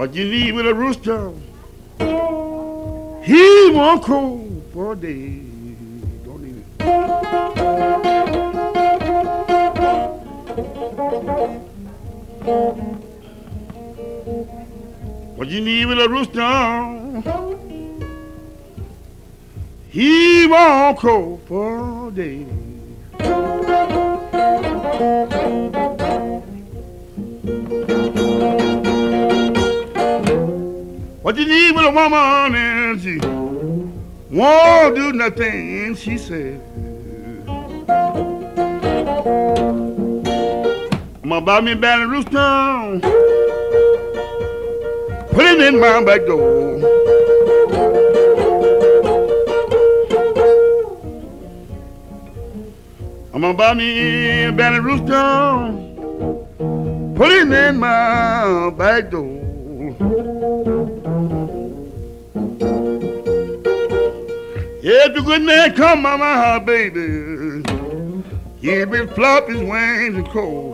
What you need with a rooster? He won't crow for a day. Don't need it. What you need with a rooster? He won't crow for a day. What you need with a woman and she won't do nothing, she said. I'm gonna buy me a bad rooster, put it in my back door. I'm gonna buy me a bad rooster, put it in my back door. If the good man come by my house, baby, he will flop his wings and cold.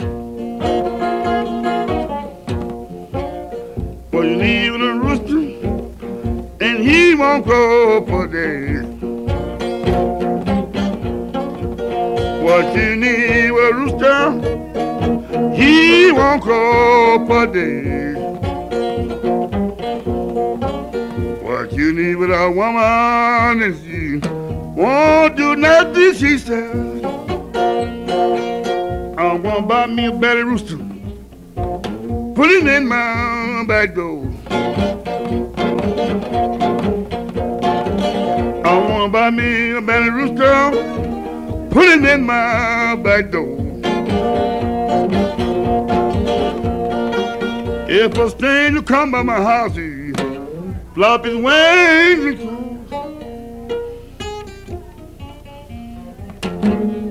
But you need with a rooster, and he won't go for days. What you need with a rooster, he won't go for days. What you need with a woman is she won't do nothing, she says. I'm gonna buy me a belly rooster, put it in my back door. I wanna buy me a belly rooster, put it in my back door. If a stranger come by my house, he flop his wings and close.